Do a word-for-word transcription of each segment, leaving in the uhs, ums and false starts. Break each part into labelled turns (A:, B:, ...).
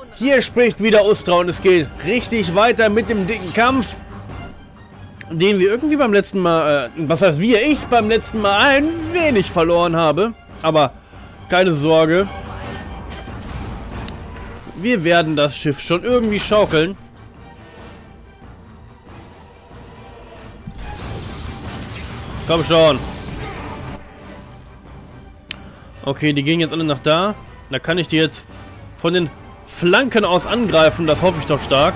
A: Hier spricht wieder Ustra und es geht richtig weiter mit dem dicken Kampf, den wir irgendwie beim letzten Mal, äh, was heißt wir, ich beim letzten Mal ein wenig verloren habe. Aber keine Sorge. Wir werden das Schiff schon irgendwie schaukeln. Komm schon. Okay, die gehen jetzt alle nach da. Da kann ich die jetzt von den Flanken aus angreifen. Das hoffe ich doch stark.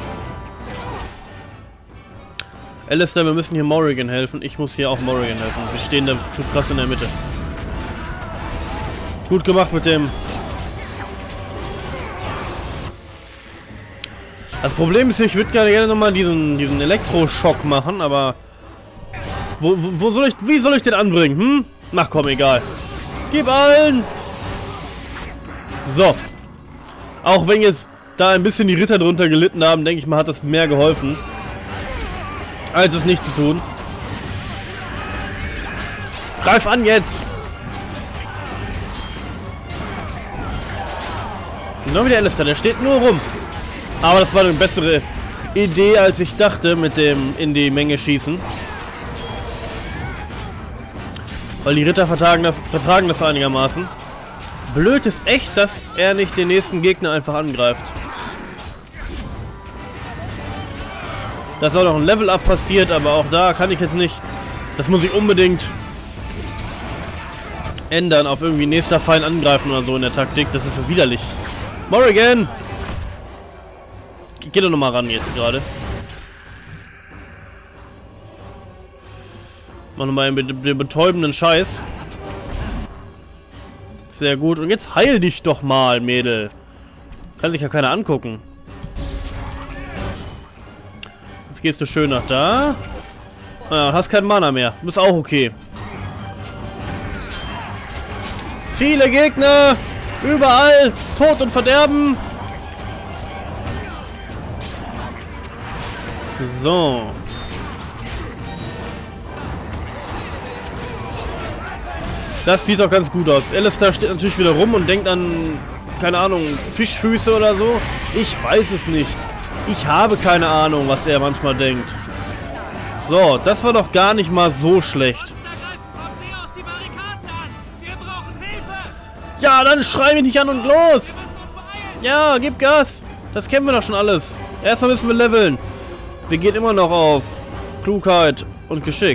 A: Alistair, wir müssen hier Morrigan helfen. Ich muss hier auch Morrigan helfen. Wir stehen da zu krass in der Mitte. Gut gemacht mit dem... Das Problem ist, ich würde gerne nochmal diesen, diesen Elektroschock machen, aber... Wo, wo, wo soll ich... Wie soll ich den anbringen? Hm? Ach komm, egal. Gib allen! So. Auch wenn jetzt da ein bisschen die Ritter drunter gelitten haben, denke ich mal, hat das mehr geholfen, als es nicht zu tun. Greif an jetzt! Genau wie der Alistair, der steht nur rum. Aber das war eine bessere Idee, als ich dachte, mit dem in die Menge schießen. Weil die Ritter vertragen das, vertragen das einigermaßen. Blöd ist echt, dass er nicht den nächsten Gegner einfach angreift. Da ist auch noch ein Level-Up passiert, aber auch da kann ich jetzt nicht... Das muss ich unbedingt ändern, auf irgendwie nächster Feind angreifen oder so in der Taktik. Das ist so widerlich. Morrigan! Geh doch nochmal ran jetzt gerade. Mach nochmal den, den betäubenden Scheiß. Sehr gut. Und jetzt heil dich doch mal, Mädel. Kann sich ja keiner angucken. Jetzt gehst du schön nach da. Ja, hast keinen Mana mehr. Ist auch okay. Viele Gegner. Überall. Tod und Verderben. So. Das sieht doch ganz gut aus. Alistair steht natürlich wieder rum und denkt an, keine Ahnung, Fischfüße oder so. Ich weiß es nicht. Ich habe keine Ahnung, was er manchmal denkt. So, das war doch gar nicht mal so schlecht. Ja, dann schrei mich nicht an und los. Ja, gib Gas. Das kennen wir doch schon alles. Erstmal müssen wir leveln. Wir gehen immer noch auf Klugheit und Geschick.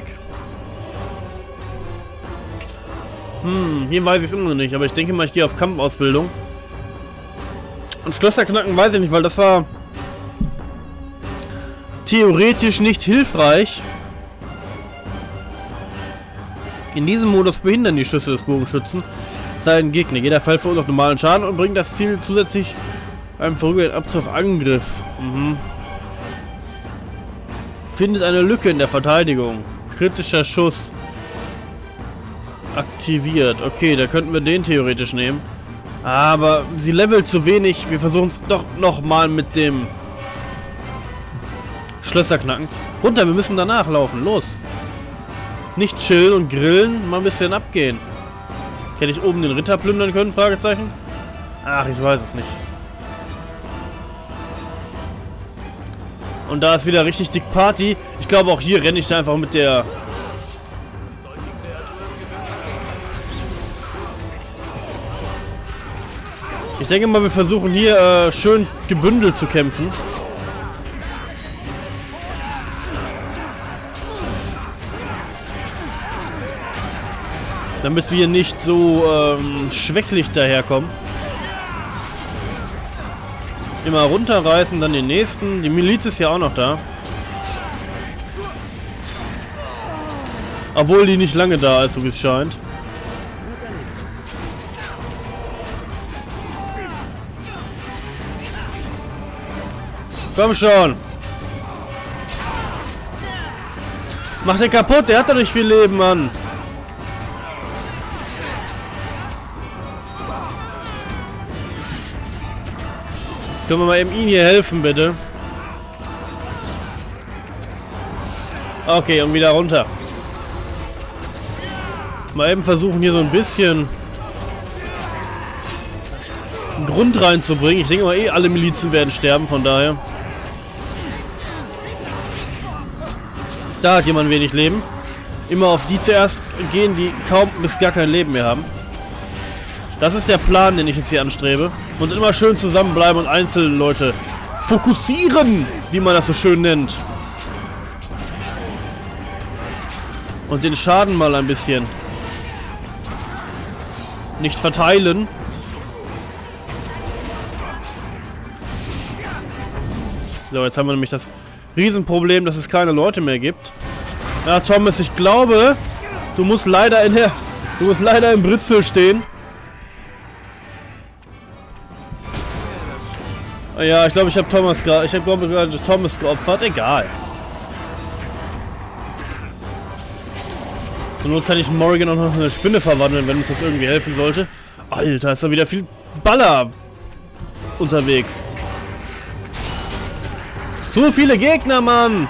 A: Hm, hier weiß ich es immer noch nicht, aber ich denke mal, ich gehe auf Kampfausbildung. Und Schlösserknacken weiß ich nicht, weil das war theoretisch nicht hilfreich. In diesem Modus behindern die Schüsse des Bogenschützen seinen Gegner. Jeder Fall verursacht normalen Schaden und bringt das Ziel zusätzlich beim vorübergehenden Abzug auf Angriff. Mhm. Findet eine Lücke in der Verteidigung. Kritischer Schuss. Aktiviert. Okay, da könnten wir den theoretisch nehmen. Aber sie levelt zu wenig. Wir versuchen es doch nochmal mit dem Schlösserknacken. Runter, wir müssen danach laufen. Los. Nicht chillen und grillen, mal ein bisschen abgehen. Hätte ich oben den Ritter plündern können? Fragezeichen. Ach, ich weiß es nicht. Und da ist wieder richtig dick Party. Ich glaube, auch hier renne ich da einfach mit der... Ich denke mal, wir versuchen hier äh, schön gebündelt zu kämpfen. Damit wir nicht so ähm, schwächlich daherkommen. Immer runterreißen, dann den nächsten. Die Miliz ist ja auch noch da. Obwohl die nicht lange da ist, so wie es scheint. Komm schon. Mach den kaputt, der hat doch nicht viel Leben, Mann. Können wir mal eben ihn hier helfen, bitte? Okay, und wieder runter. Mal eben versuchen, hier so ein bisschen Grund reinzubringen. Ich denke mal eh, alle Milizen werden sterben, von daher. Da hat jemand wenig Leben. Immer auf die zuerst gehen, die kaum bis gar kein Leben mehr haben. Das ist der Plan, den ich jetzt hier anstrebe. Und immer schön zusammenbleiben und einzelne Leute fokussieren, wie man das so schön nennt. Und den Schaden mal ein bisschen nicht verteilen. So, jetzt haben wir nämlich das Riesenproblem, dass es keine Leute mehr gibt. Ja, Thomas, ich glaube, du musst leider in der, du musst leider im Britzel stehen. Ja, ich glaube, ich habe Thomas gerade, ich habe glaube gerade Thomas geopfert. Egal. Zur Not kann ich Morrigan auch noch in eine Spinne verwandeln, wenn uns das irgendwie helfen sollte. Alter, ist da wieder viel Baller unterwegs. So viele Gegner, Mann!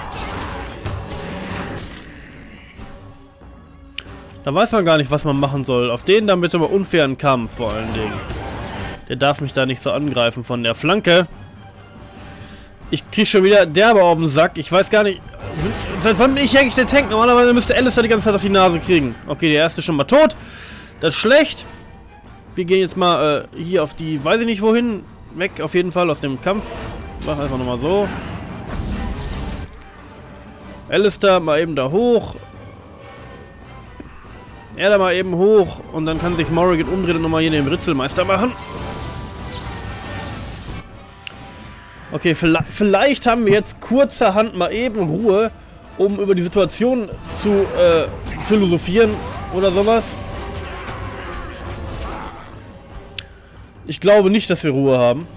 A: Da weiß man gar nicht, was man machen soll. Auf den dann bitte mal unfairen Kampf, vor allen Dingen. Der darf mich da nicht so angreifen von der Flanke. Ich krieg schon wieder derbe auf den Sack. Ich weiß gar nicht... Seit wann bin ich eigentlich der Tank? Normalerweise müsste Alistair die ganze Zeit auf die Nase kriegen. Okay, der erste ist schon mal tot. Das ist schlecht. Wir gehen jetzt mal äh, hier auf die... Weiß ich nicht wohin. Weg auf jeden Fall aus dem Kampf. Mach einfach nochmal so. Alistair mal eben da hoch. Er da mal eben hoch. Und dann kann sich Morrigan umdrehen und nochmal hier den Ritzelmeister machen. Okay, vielleicht, vielleicht haben wir jetzt kurzerhand mal eben Ruhe, um über die Situation zu äh, philosophieren oder sowas. Ich glaube nicht, dass wir Ruhe haben.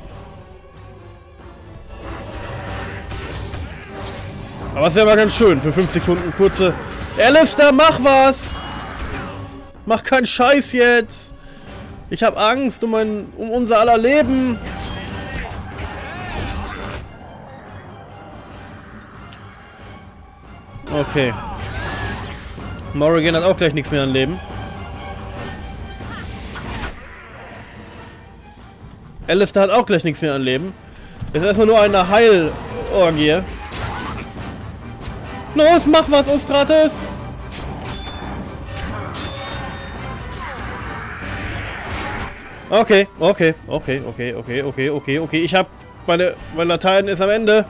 A: Aber es wäre mal ganz schön für fünf Sekunden kurze... Alistair, mach was! Mach keinen Scheiß jetzt! Ich habe Angst um, mein, um unser aller Leben! Okay. Morrigan hat auch gleich nichts mehr an Leben. Alistair hat auch gleich nichts mehr an Leben. Jetzt erstmal nur eine Heilorgie. Los, mach was, Ostrates! Okay, okay, okay, okay, okay, okay, okay, okay. Ich hab... Meine, mein Latein ist am Ende.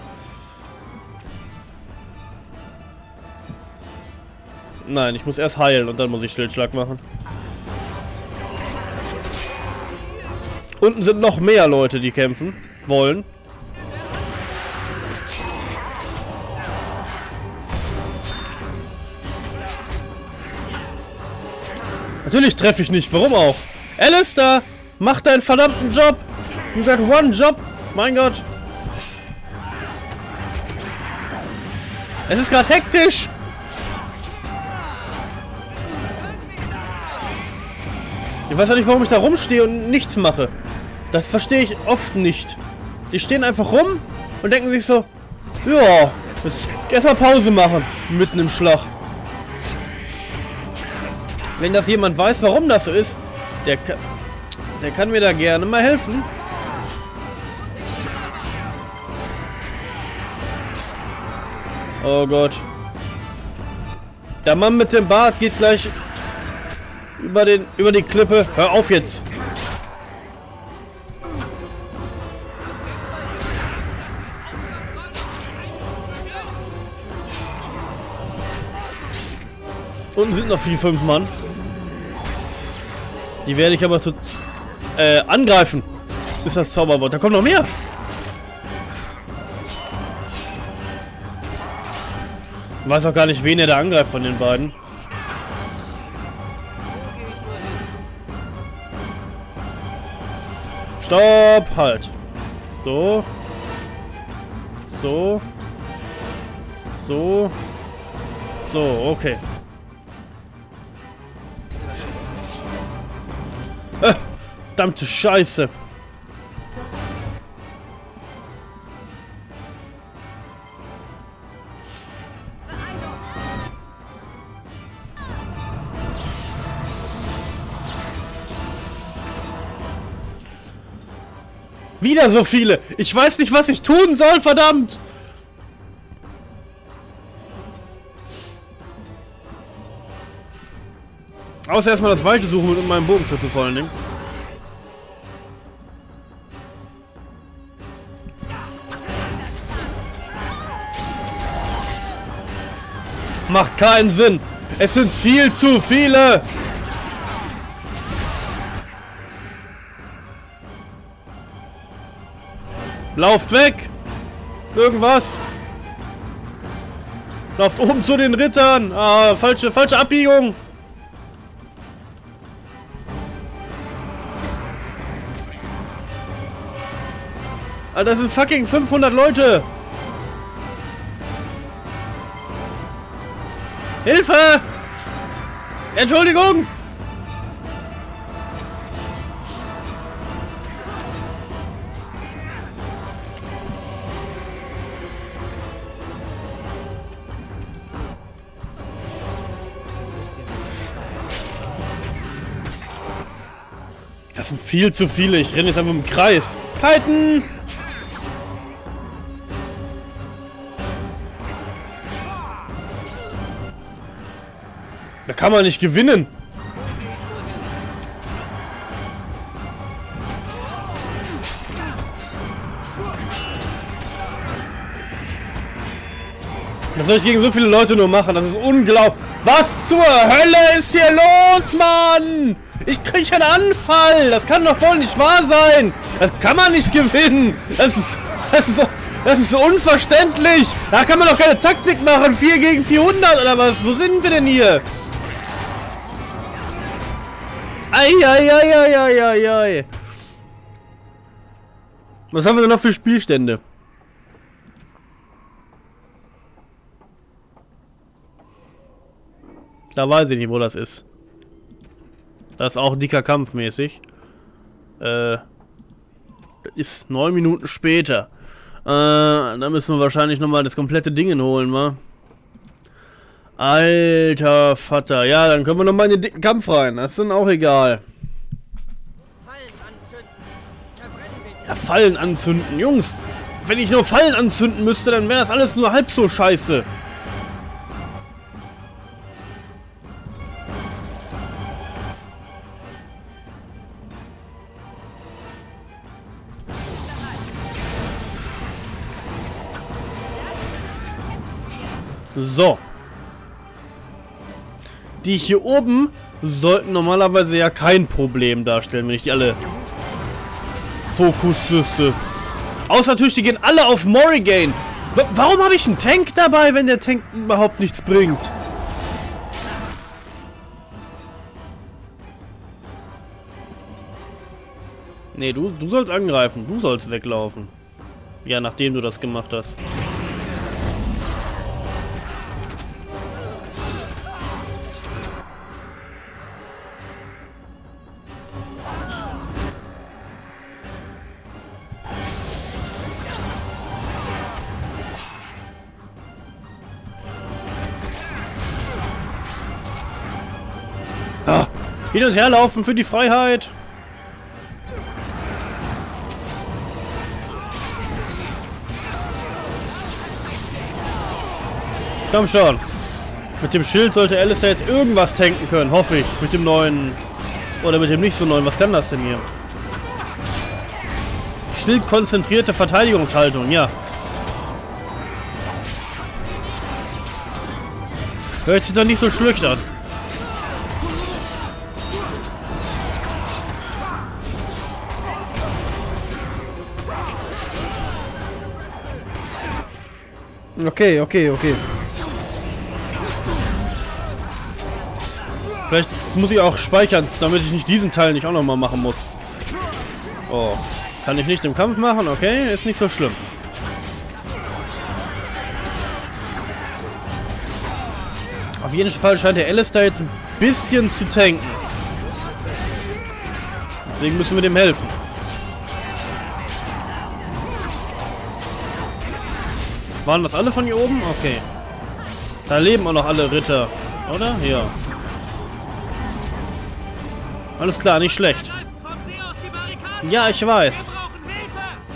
A: Nein, ich muss erst heilen und dann muss ich Stillschlag machen. Unten sind noch mehr Leute, die kämpfen wollen. Natürlich treffe ich nicht. Warum auch? Alistair, mach deinen verdammten Job. You got one job. Mein Gott. Es ist gerade hektisch. Ich weiß ja nicht, warum ich da rumstehe und nichts mache. Das verstehe ich oft nicht. Die stehen einfach rum und denken sich so, ja, jetzt erstmal Pause machen, mitten im Schlag. Wenn das jemand weiß, warum das so ist, der kann, der kann mir da gerne mal helfen. Oh Gott. Der Mann mit dem Bart geht gleich über den, über die Klippe. Hör auf jetzt. Unten sind noch vier, fünf Mann. Die werde ich aber zu äh, angreifen. Ist das Zauberwort. Da kommt noch mehr. Ich weiß auch gar nicht, wen er da angreift von den beiden. Stopp! Halt. So. So. So. So, okay. Äh, verdammte Scheiße. wieder so viele. Ich weiß nicht, was ich tun soll, verdammt. Außer erstmal das Weite suchen mit meinem Bogenschütze vor allen Dingen. Macht keinen Sinn. Es sind viel zu viele. Lauft weg. Irgendwas. Lauft oben zu den Rittern. Ah, falsche, falsche Abbiegung. Alter, das sind fucking fünfhundert Leute. Hilfe! Entschuldigung! Das sind viel zu viele. Ich renne jetzt einfach im Kreis. Kiten! Da kann man nicht gewinnen. Was soll ich gegen so viele Leute nur machen? Das ist unglaublich. Was zur Hölle ist hier los, Mann? Ich kriege einen Anfall. Das kann doch wohl nicht wahr sein. Das kann man nicht gewinnen. Das ist, das ist, das ist unverständlich. Da kann man doch keine Taktik machen. vier gegen vierhundert oder was? Wo sind wir denn hier? Eieieiei. Was haben wir denn noch für Spielstände? Da weiß ich nicht, wo das ist. Das ist auch dicker Kampf mäßig. Äh, das ist neun Minuten später. Äh, da müssen wir wahrscheinlich nochmal das komplette Ding holen, wa? Alter Vater. Ja, dann können wir nochmal in den dicken Kampf rein. Das ist dann auch egal. Ja, Fallen anzünden. Jungs, wenn ich nur Fallen anzünden müsste, dann wäre das alles nur halb so scheiße. So. Die hier oben sollten normalerweise ja kein Problem darstellen, wenn ich die alle fokussiere. Außer natürlich, die gehen alle auf Morrigan. W warum habe ich einen Tank dabei, wenn der Tank überhaupt nichts bringt? Nee, du, du sollst angreifen. Du sollst weglaufen. Ja, nachdem du das gemacht hast. Ah, hin und her laufen für die Freiheit. Komm schon. Mit dem Schild sollte Alistair jetzt irgendwas tanken können, hoffe ich. Mit dem neuen. Oder mit dem nicht so neuen. Was kann das denn hier? Schildkonzentrierte Verteidigungshaltung, ja. Hört sich doch nicht so schlecht an. Okay, okay, okay. Vielleicht muss ich auch speichern, damit ich nicht diesen Teil nicht auch nochmal machen muss. Oh. Kann ich nicht im Kampf machen? Okay, ist nicht so schlimm. Auf jeden Fall scheint der Alistair jetzt ein bisschen zu tanken. Deswegen müssen wir dem helfen. Waren das alle von hier oben? Okay. Da leben auch noch alle Ritter, oder? Ja. Alles klar, nicht schlecht. Ja, ich weiß.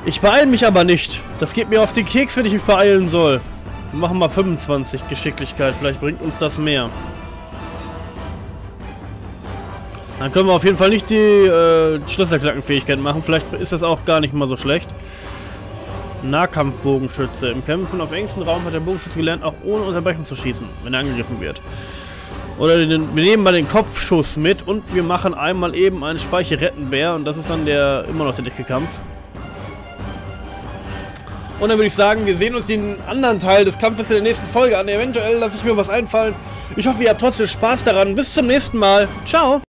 A: Ich beeile mich aber nicht. Das geht mir auf den Keks, wenn ich mich beeilen soll. Wir machen mal fünfundzwanzig Geschicklichkeit. Vielleicht bringt uns das mehr. Dann können wir auf jeden Fall nicht die äh, Schlösserknackenfähigkeit machen. Vielleicht ist das auch gar nicht mal so schlecht. Nahkampfbogenschütze. Im Kämpfen auf engstem Raum hat der Bogenschütze gelernt, auch ohne Unterbrechung zu schießen, wenn er angegriffen wird. Oder den, wir nehmen mal den Kopfschuss mit und wir machen einmal eben einen Speicher-Rettenbär und das ist dann der immer noch der dicke Kampf. Und dann würde ich sagen, wir sehen uns den anderen Teil des Kampfes in der nächsten Folge an. Eventuell lasse ich mir was einfallen. Ich hoffe, ihr habt trotzdem Spaß daran. Bis zum nächsten Mal. Ciao!